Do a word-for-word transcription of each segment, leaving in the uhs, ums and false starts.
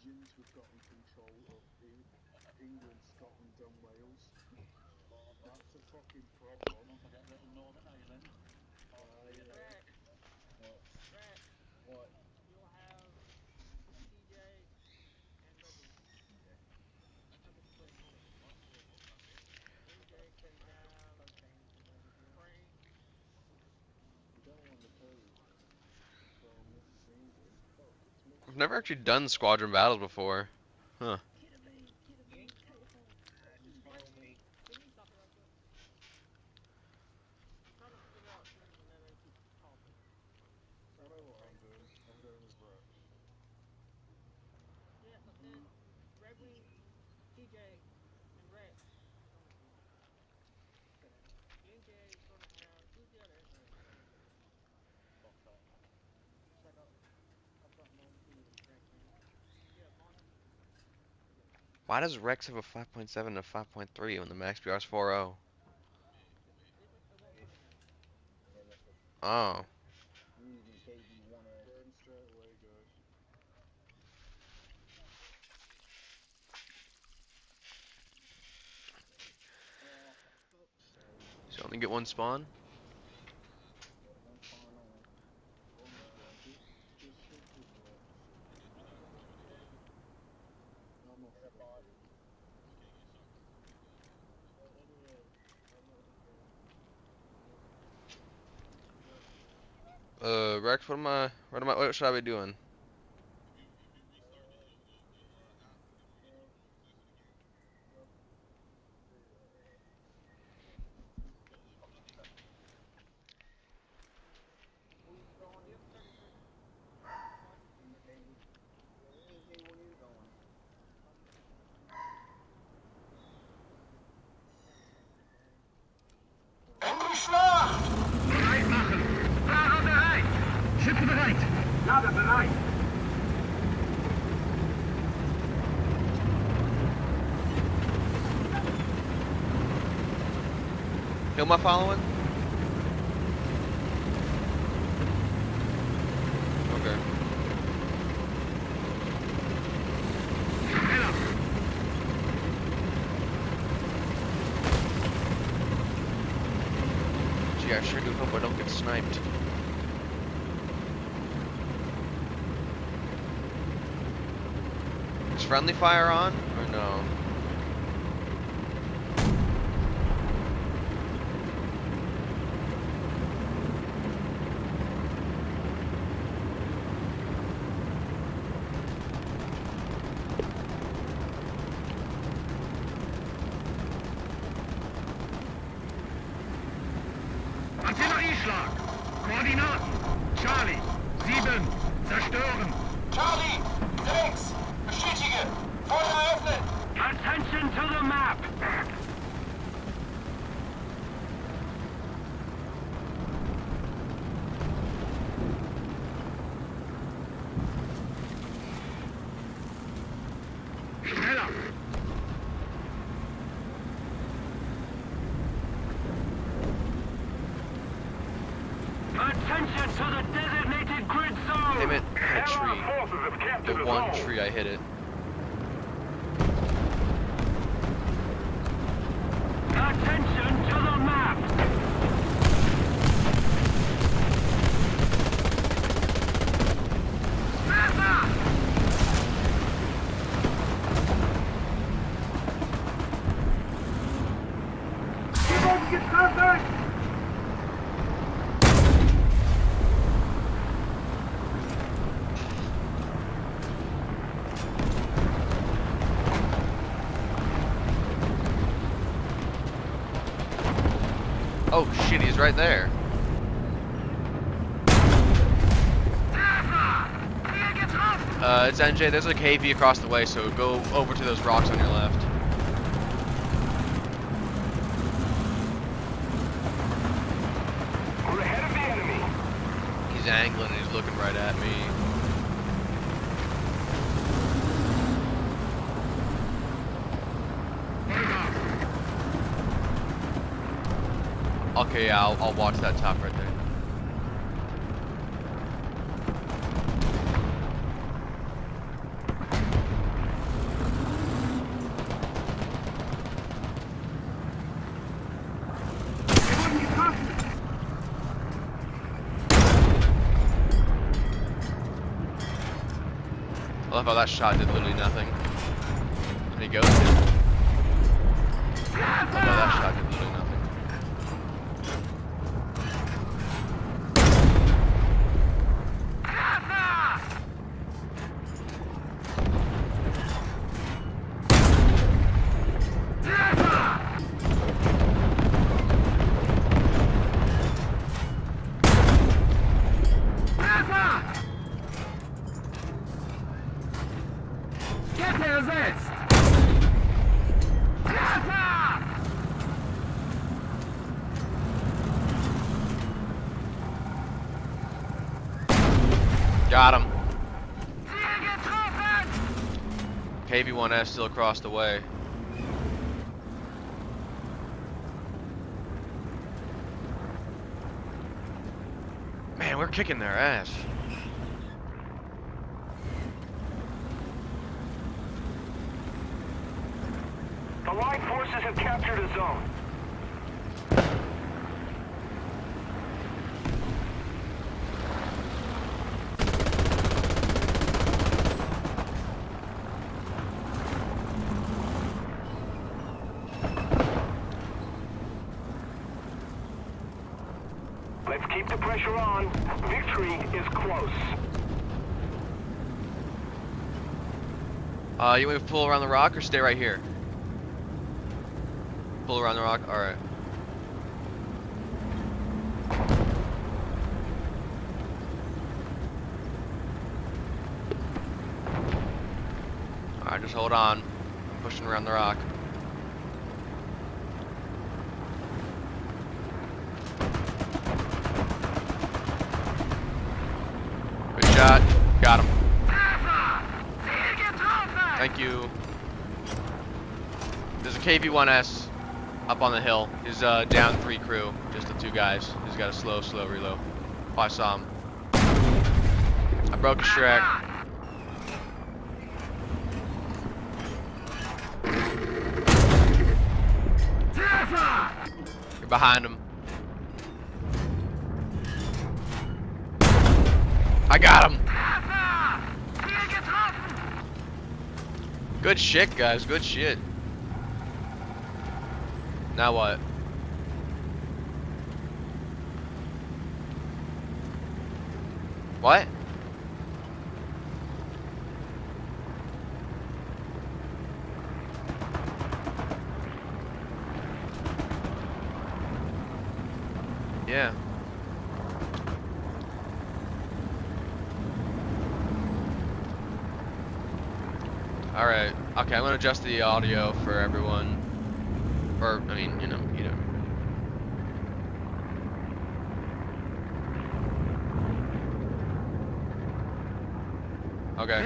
Belgians have gotten control of Eng England, Scotland and Wales. That's a fucking problem. Don't forget little Northern Ireland. Uh, yeah. What? Rex, What? you'll have T J and Reggie. Yeah. I'll just put him on it. D J can have Frank. You don't want to pose from England. Fuck, it's much I've never actually done squadron battles before. Huh. Can you stop it real quick? I'm trying to figure out things and then they keep talking. I know what I'm doing. I'm going with Rex. Yeah, but then Reggie, T J, and Rex. D J is gonna have who's the other? Shut up. I've got no clue what Rex is. Yeah, Bonham. Why does Rex have a five point seven and a five point three when the max P R is four point oh? It, it won't put it in. Oh. Usually K D wanna burn straight away, guys. So only get one spawn? Just stick with Rex. I'm off the board. Uh, Rex, what am I, what am I, what should I be doing? Schlacht! Bereit machen! Fahrer bereit! Schiffe bereit! Lader bereit! Who am I following? Okay. Schneller! Gee, I sure do hope I don't get sniped. Is friendly fire on, or no? Artillerieschlag! Koordinaten! Charlie! sieben! Zerstören! Charlie! Sechs! Bestätige! Feuer öffnen! Attention to the map! Schneller! Attention to the designated grid zone! Damn it, that tree. The one tree I hit it. Attention to the map! Mapper! Sie wurden getroffen! Oh shit, he's right there. Uh, it's N J, there's a K V across the way, so go over to those rocks on your left. We're ahead of the enemy. He's angling and he's looking right at me. Okay, yeah, I'll, I'll watch that top right there. I love how that shot did literally nothing. And he goes in. I love how that shot did literally nothing. Got him. K V one S still across the way. Man, we're kicking their ass. The Allied forces have captured a zone. Let's keep the pressure on. Victory is close. Uh, you want me to pull around the rock or stay right here? Pull around the rock? Alright. Alright, just hold on. I'm pushing around the rock. Good shot. Got him. Thank you. There's a K V one S up on the hill. He's uh, down three crew. Just the two guys. He's got a slow, slow reload. Oh, I saw him. I broke a Shrek. You're behind him. I got him. Good shit, guys. Good shit. Now what? What? Yeah. Alright. Okay, I'm gonna adjust the audio for everyone. Or, I mean, you know, you know. Okay.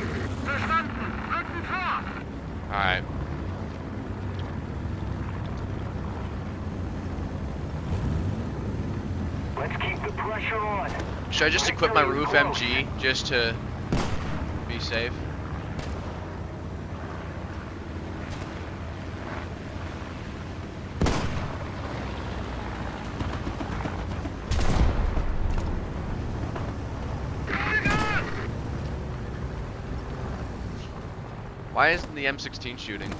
Alright. Let's keep the pressure on. Should I just equip my roof M G just to be safe? Why isn't the M sixteen shooting?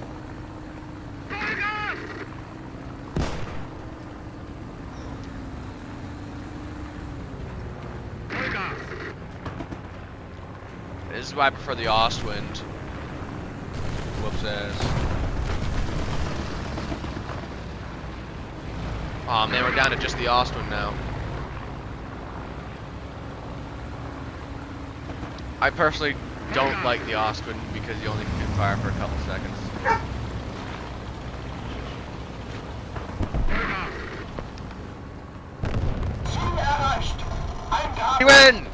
This is why I prefer the Ostwind. Whoops ass. Aw, man, we're down to just the Ostwind now. I personally don't like the Ostwind because you only can fire for a couple seconds. We win!